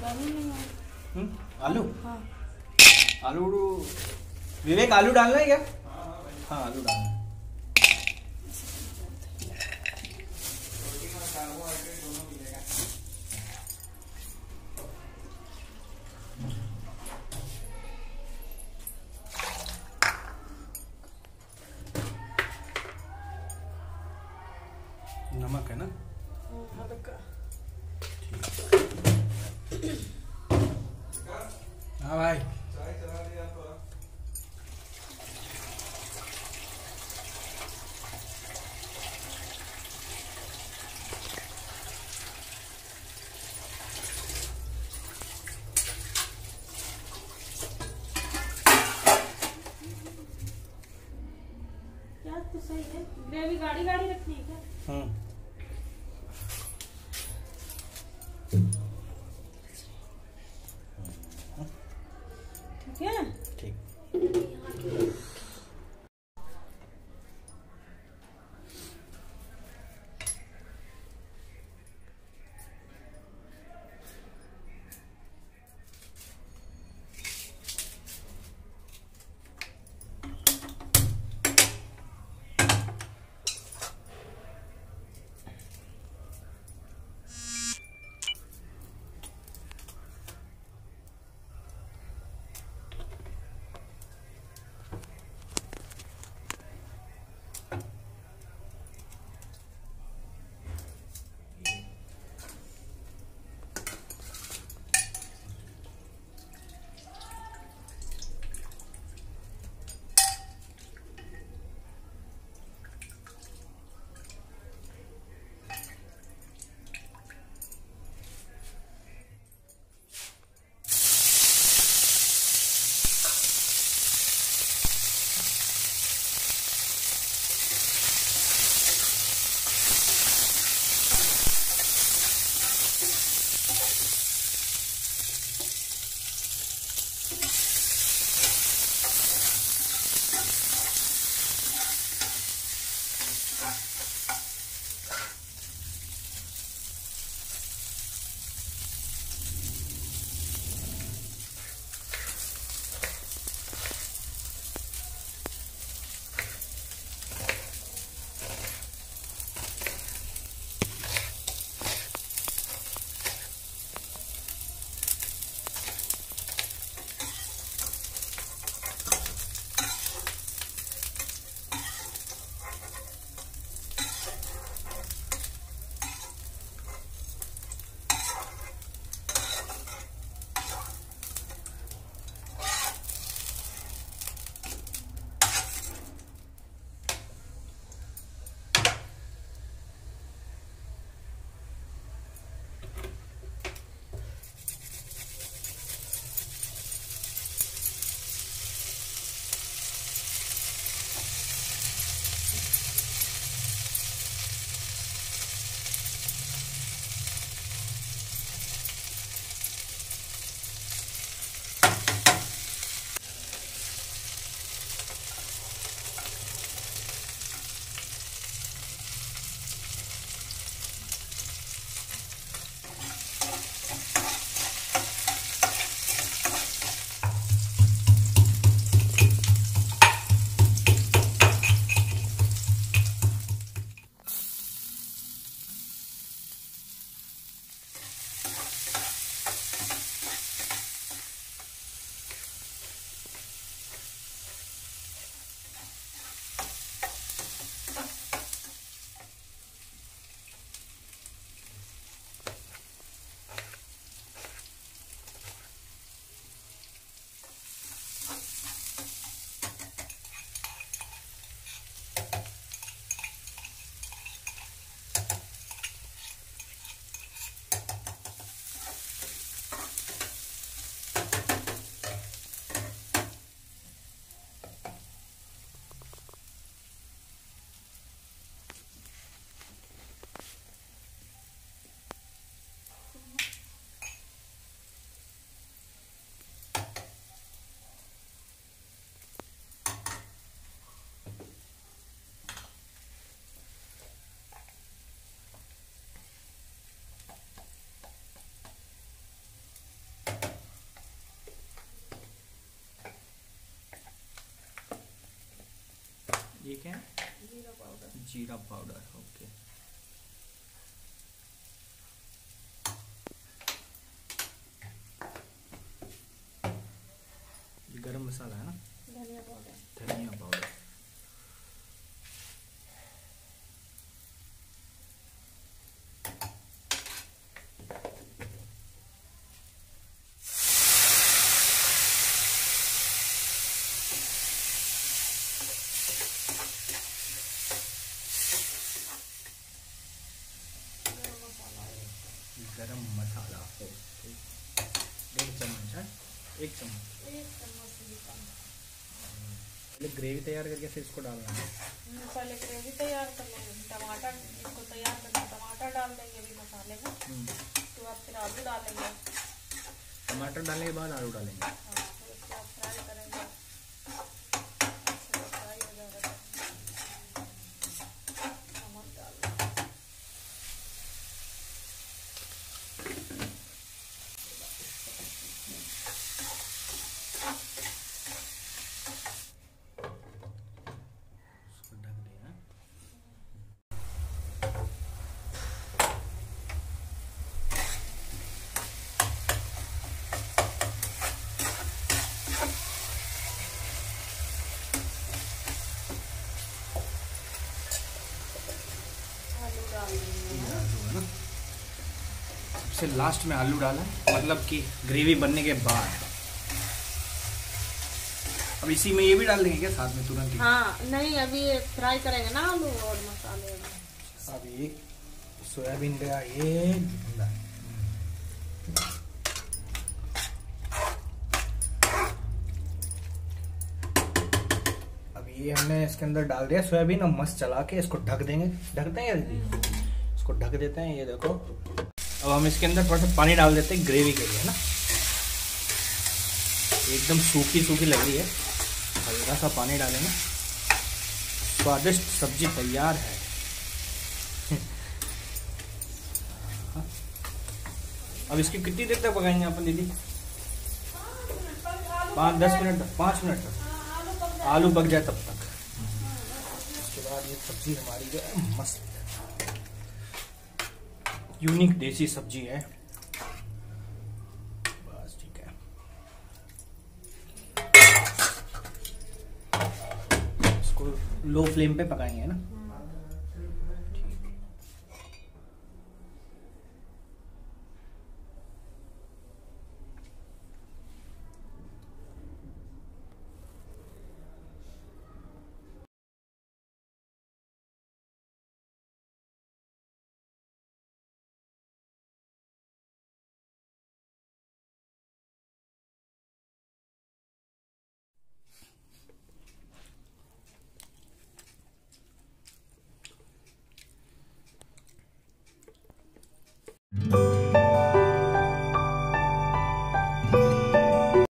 आलू, हाँ आलू विवेक, आलू डालना है क्या? हाँ आलू डालना है। नमक है ना? हल्का। हाँ भाई। यार तो सही है, ग्रेवी गाढ़ी गाढ़ी रखनी है क्या? ठीक है, ठीक। ये क्या है? जीरा पाउडर। जीरा पाउडर, ओके। ये गरम मसाला है ना? धनिया पाउडर। धनिया पाउडर। गरम मसाला, ओके। 1.5 चम्मच है? 1 चम्मच। 1 चम्मच से कम। पहले ग्रेवी तैयार करके फिर इसको डालना है। पहले ग्रेवी तैयार कर लेंगे, टमाटर इसको तैयार करना, टमाटर डाल देंगे अभी मसाले में। उसके बाद फिर आलू डालेंगे। टमाटर डालने के बाद आलू डालेंगे। हाँ, फिर उसके बाद फ्राई करेंगे। अच्छे से फ्राई हो जाएगा तो नमक डाल देंगे। इसको ढक देना। आलू डाल देंगे। ये आलू है ना? सबसे लास्ट में आलू डाला, मतलब कि ग्रेवी बनने के बाद। अब इसी में ये भी डाल देंगे क्या साथ में तुरंत ही? हाँ नहीं, अभी फ्राई करेंगे ना आलू और मसाले में। अब ये सोयाबीन का ये धुंधा। अब ये हमने इसके अंदर डाल दिया सोयाबीन, और मस्त चला के इसको ढक देंगे। ढक देंगे दीदी? इसको ढक देते हैं। ये देखो, अब हम इसके अंदर थोड़ा सा पानी डाल देते हैं ग्रेवी के लिए, है ना? एकदम सूखी सूखी लग रही है, हल्का सा पानी डालेंगे। स्वादिष्ट सब्जी तैयार है। अब इसकी कितनी देर तक पकाएंगे अपन दीदी? 5-10 मिनट तक, 5 मिनट तक आलू पक जाए तब तक। उसके बाद ये सब्जी हमारी जो है मस्त यूनिक देसी सब्जी है। बस ठीक है। इसको लो फ्लेम पे पकाएंगे ना?